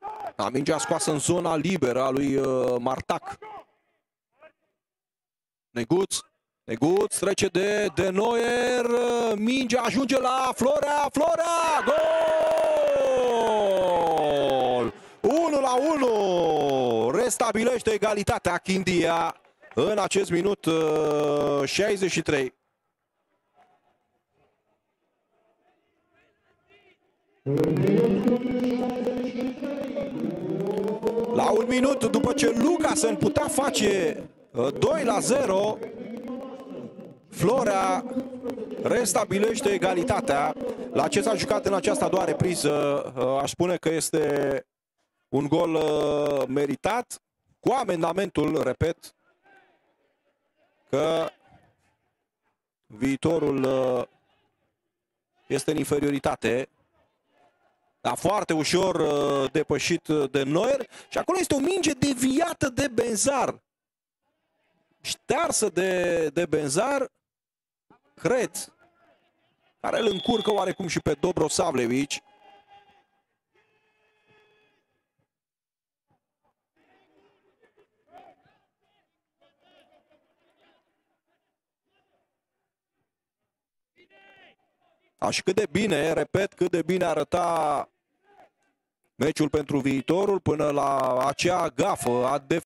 Mingea scoasă în zona liberă a lui Martac. Neguț trece de Neuer. Mingea ajunge la Florea. Gol! 1-1. Restabilește egalitatea Chindia în acest minut 63. La un minut după ce Lucasen putea face 2-0, Florea restabilește egalitatea. La ce s-a jucat în această a doua repriză, aș spune că este un gol meritat, cu amendamentul, repet, că Viitorul este în inferioritate. Dar foarte ușor depășit de Neuer. Și acolo este o minge deviată de Benzar. Ștearsă de Benzar, cred, care îl încurcă oarecum și pe Dobrosavljević. Și cât de bine, repet, cât de bine arăta meciul pentru Viitorul până la acea gafă a